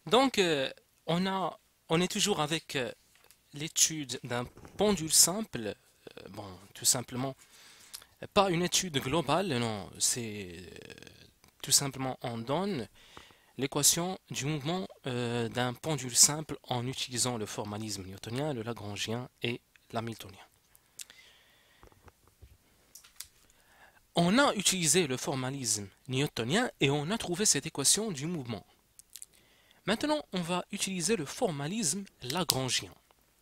Donc, on a, on est toujours avec l'étude d'un pendule simple. Bon, tout simplement, pas une étude globale, non, c'est tout simplement on donne l'équation du mouvement d'un pendule simple en utilisant le formalisme newtonien, le lagrangien et l'hamiltonien. On a utilisé le formalisme newtonien et on a trouvé cette équation du mouvement. Maintenant, on va utiliser le formalisme lagrangien.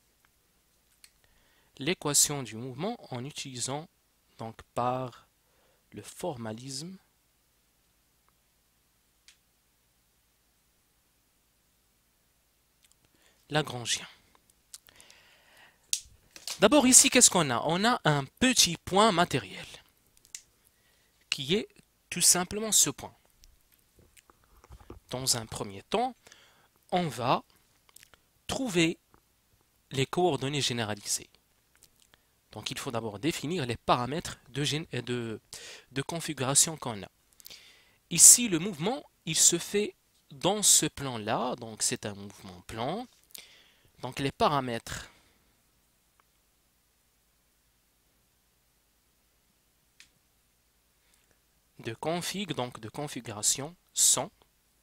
L'équation du mouvement en utilisant donc par le formalisme lagrangien. D'abord ici, qu'est-ce qu'on a? On a un petit point matériel qui est tout simplement ce point. Dans un premier temps, on va trouver les coordonnées généralisées. Donc il faut d'abord définir les paramètres de configuration qu'on a. Ici, le mouvement, il se fait dans ce plan-là, donc c'est un mouvement plan. Donc les paramètres de config, donc de configuration, sont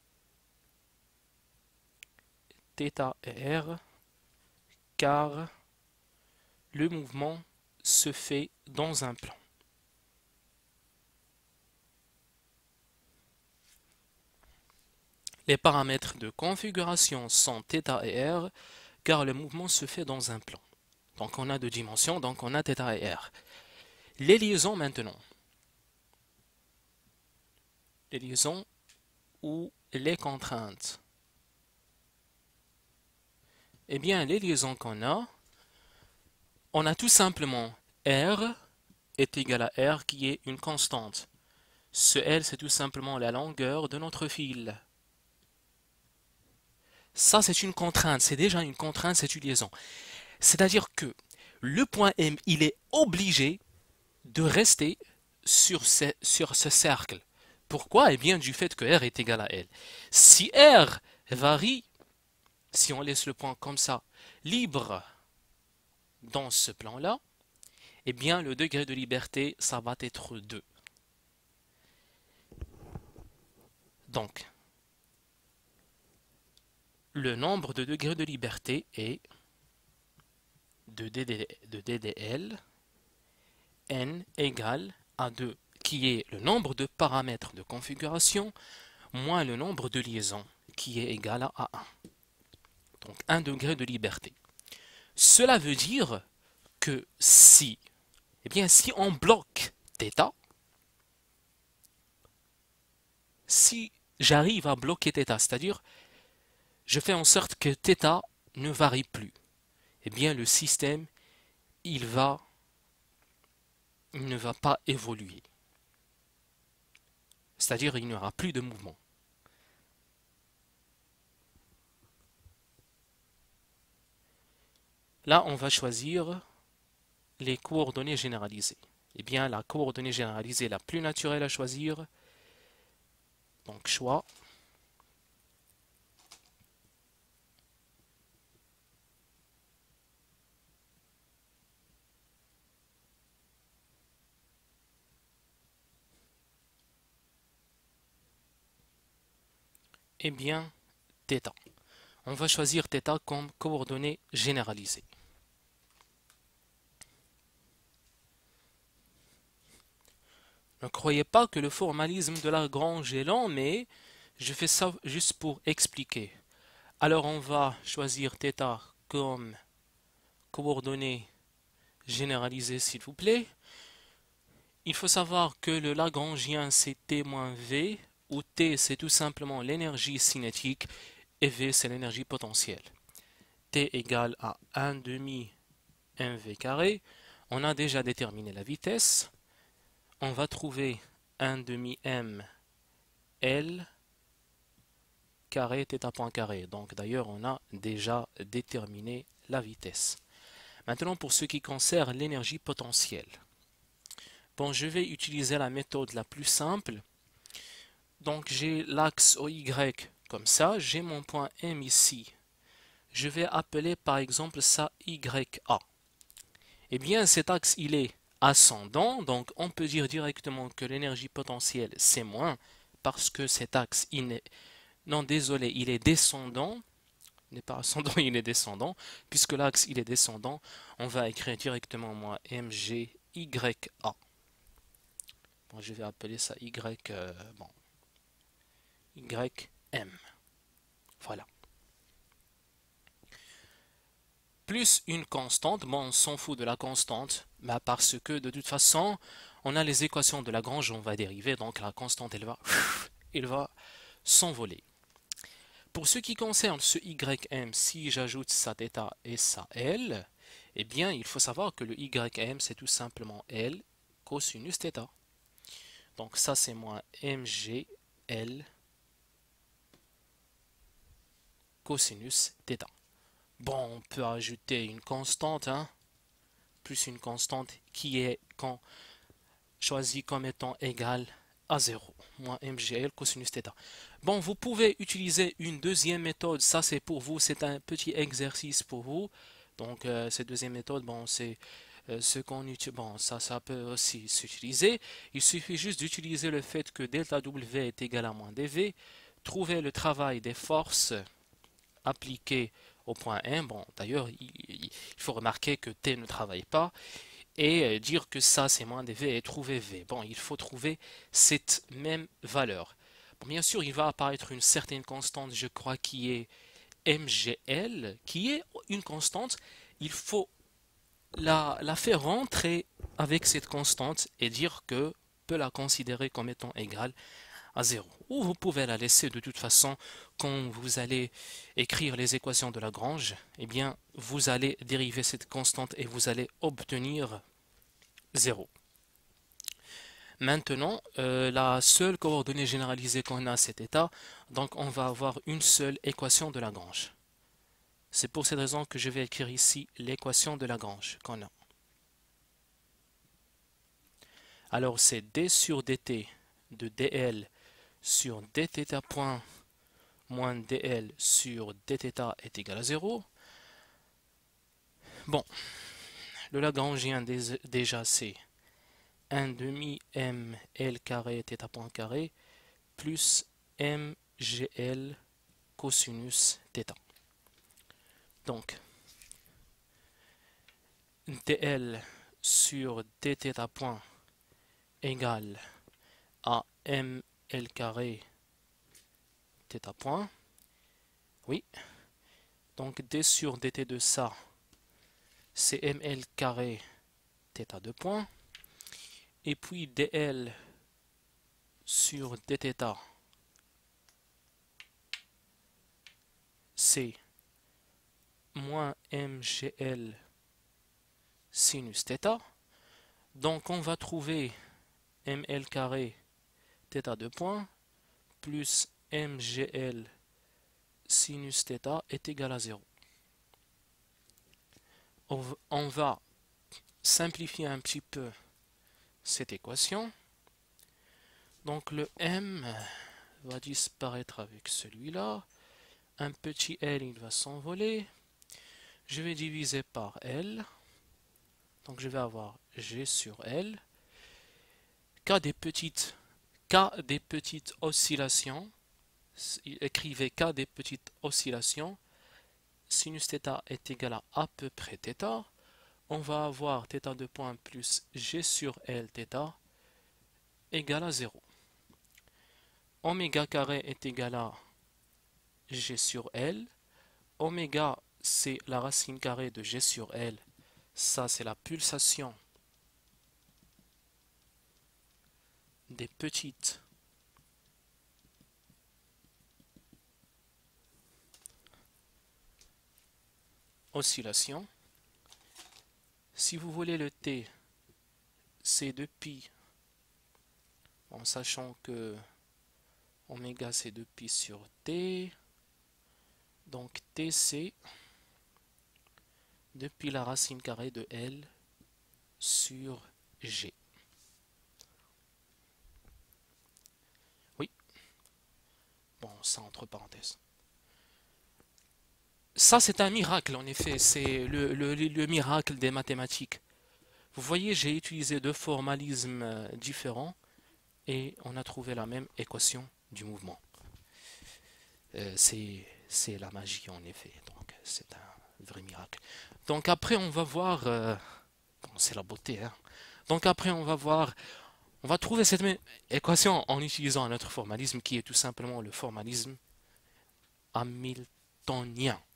θ et r, car le mouvement se fait dans un plan. Les paramètres de configuration sont θ et r, car le mouvement se fait dans un plan. Donc on a deux dimensions, donc on a θ et r. Les liaisons maintenant. Les liaisons ou les contraintes. Eh bien, les liaisons qu'on a, on a tout simplement R est égal à R qui est une constante. Ce L, c'est tout simplement la longueur de notre fil. Ça, c'est une contrainte. C'est déjà une contrainte, c'est une liaison. C'est-à-dire que le point M, il est obligé de rester sur ce cercle. Pourquoi? Eh bien, du fait que R est égal à L. Si R varie, si on laisse le point comme ça, libre dans ce plan-là, eh bien, le degré de liberté, ça va être 2. Donc, le nombre de degrés de liberté est de DDL n égale à 2, qui est le nombre de paramètres de configuration moins le nombre de liaisons, qui est égal à 1. Donc 1 degré de liberté. Cela veut dire que si, eh bien, si on bloque θ, si j'arrive à bloquer θ, c'est-à-dire je fais en sorte que θ ne varie plus, eh bien le système il ne va pas évoluer. C'est-à-dire il n'y aura plus de mouvement. Là, on va choisir les coordonnées généralisées. Eh bien, la coordonnée généralisée la plus naturelle à choisir, donc choix. Eh bien, θ. On va choisir θ comme coordonnée généralisée. Ne croyez pas que le formalisme de Lagrange est lent, mais je fais ça juste pour expliquer. Alors on va choisir θ comme coordonnée généralisée, s'il vous plaît. Il faut savoir que le Lagrangien c'est T moins V, où T c'est tout simplement l'énergie cinétique et V c'est l'énergie potentielle. T égale à 1 demi mv carré. On a déjà déterminé la vitesse. On va trouver 1 demi m L carré θ point carré. Donc d'ailleurs on a déjà déterminé la vitesse. Maintenant pour ce qui concerne l'énergie potentielle. Bon, je vais utiliser la méthode la plus simple. Donc j'ai l'axe OY Comme ça, j'ai mon point M ici. Je vais appeler par exemple ça YA. Eh bien, cet axe, il est ascendant, donc on peut dire directement que l'énergie potentielle, c'est moins, parce que cet axe, il n'est... Non, désolé, il est descendant. Il n'est pas ascendant, il est descendant. Puisque l'axe, il est descendant, on va écrire directement, moi, MGYA. Bon, je vais appeler ça YM. Voilà. Plus une constante, bon, on s'en fout de la constante, bah parce que de toute façon, on a les équations de Lagrange, on va dériver, donc la constante, elle va s'envoler. Pour ce qui concerne ce YM, si j'ajoute sa θ et sa L, eh bien, il faut savoir que le YM, c'est tout simplement L cosinus θ. Donc ça, c'est moins MGL cosinus θ. Bon, on peut ajouter une constante, hein, plus une constante qui est choisie comme étant égale à 0, moins MGL cosinus θ. Bon, vous pouvez utiliser une deuxième méthode, ça c'est pour vous, c'est un petit exercice pour vous. Donc cette deuxième méthode, bon, c'est ce qu'on utilise, bon, ça peut aussi s'utiliser. Il suffit juste d'utiliser le fait que delta W est égal à moins dV, trouver le travail des forces appliquées au point M. Bon, d'ailleurs, il faut remarquer que T ne travaille pas, et dire que ça c'est moins dV et trouver V. Bon, il faut trouver cette même valeur. Bon, bien sûr, il va apparaître une certaine constante, je crois, qui est MGL, qui est une constante. Il faut la faire rentrer avec cette constante et dire que peut la considérer comme étant égale à 0. Ou vous pouvez la laisser de toute façon quand vous allez écrire les équations de Lagrange, eh bien vous allez dériver cette constante et vous allez obtenir 0. Maintenant, la seule coordonnée généralisée qu'on a, c'est θ, donc on va avoir une seule équation de Lagrange. C'est pour cette raison que je vais écrire ici l'équation de Lagrange qu'on a. Alors c'est d sur dt de dl sur dθ point moins dl sur dθ est égal à 0. Bon, le Lagrangien déjà c'est 1 demi ml carré θ point carré plus mgl cosinus θ. Donc, dl sur dθ point égale à ml carré θ point. Oui. Donc d sur dt de ça, c'est ml carré θ 2 points. Et puis dl sur dθ, c'est moins mgl sinus θ. Donc on va trouver ml carré θ 2 points plus mgl sinus θ est égal à 0. On va simplifier un petit peu cette équation. Donc le m va disparaître avec celui-là. Un petit l, il va s'envoler. Je vais diviser par L. Donc je vais avoir G sur L. K des petites oscillations. Écrivez K des petites oscillations. Sinus θ est égal à peu près θ. On va avoir θ 2 points plus G sur L θ égale à 0. Oméga carré est égal à G sur L. Oméga, c'est la racine carrée de G sur L. Ça, c'est la pulsation des petites oscillations. Si vous voulez le T, c'est 2 pi, en sachant que oméga c'est 2 pi sur T. Donc T c'est 2 pi la racine carrée de L sur G. Oui. Bon, ça entre parenthèses. Ça, c'est un miracle, en effet. C'est le miracle des mathématiques. Vous voyez, j'ai utilisé deux formalismes différents et on a trouvé la même équation du mouvement. C'est la magie, en effet. Donc, c'est un vrai miracle. Donc, après, on va voir. Bon, c'est la beauté, hein. Donc, après, on va voir. On va trouver cette même équation en utilisant un autre formalisme qui est tout simplement le formalisme hamiltonien.